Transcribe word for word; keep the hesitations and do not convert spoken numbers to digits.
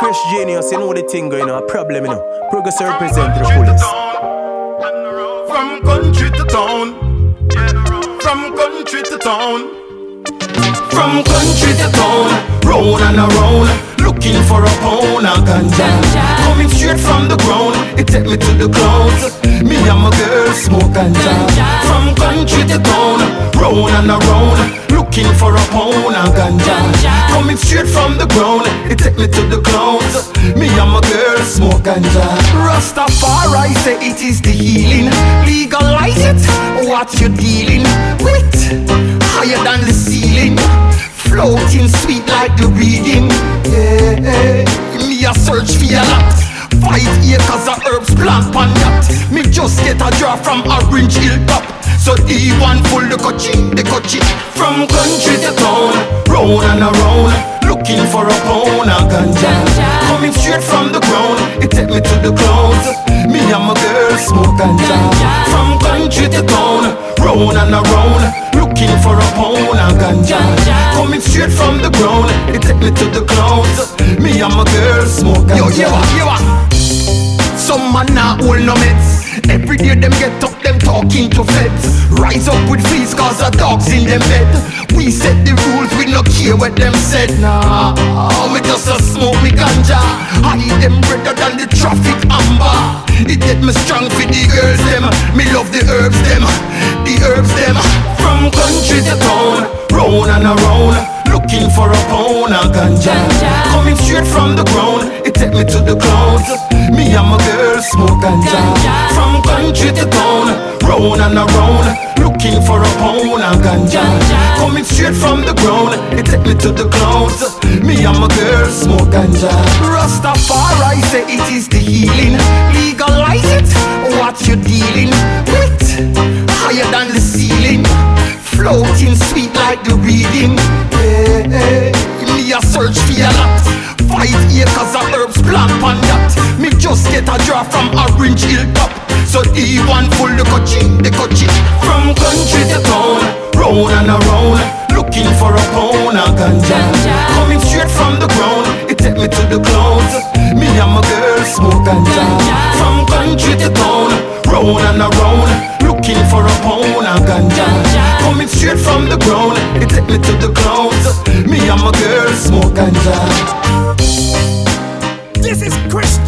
Chris Genius, you know the thing going on, a problem, you know. Progress represent the fullest. From country to town, from country to town, from country to town, round and around, looking for a pound of ganja. Coming straight from the ground, it take me to the clouds. Me and my girl smoke ganja. From country to town, round and around, looking for a pound of ganja. Coming straight from the ground, it take me to the clouds. Me and my girl smoke ganja. Rastafari say it is the healing. Legalize it, what you dealing with? Higher than the ceiling, floating sweet like the reading. Yeah, me a search for a lot. Five acres of herbs plant pan yacht. Me just get a draw from Orange Hill top. So the one full the coachy, the coachy. From country to town, round and around, looking for a pound of ganja. Coming straight from the ground, it take me to the clouds. Me and my girl smoke ganja. From country to town, round and around, looking for a pound of ganja. Coming straight from the ground, it take me to the clouds. Me and my girl smoke ganja. Yo, yo, yo. Some man not hold no meds. Every day them get up, them talking to feds. Rise up with fleas cause the dogs in them bed. We set the rules, we no care what them said. Nah, me just a smoke me ganja. Hide them redder than the traffic amber. It get me strong for the girls them. Me love the herbs them, the herbs them. From country to town, round and around, looking for a pound of ganja. Coming straight from the ground, it take me to the clouds. Me and my girl smoke ganja. From country to town, round and around, looking for a pound of ganja. Coming straight from the ground, it take me to the clouds. Me and my girl smoke ganja. Rastafari say it is the healing. Legalize it, what you dealing with? Higher than the ceiling, floating sweet like the reading. Yeah, me a search for a lot. Five acres of herbs plant pan yacht. Me just get a draw from Orange Hill top. So the one full the coachy, the coachy. From country to town, round and around, looking for a pound of ganja. Coming straight from the ground, it take me to the clouds. Me and my girl smoke ganja. From country to town, round and around, looking for a pound of ganja. Coming straight from the ground, it take me to the clouds. Me and my girl smoke ganja. This is Chris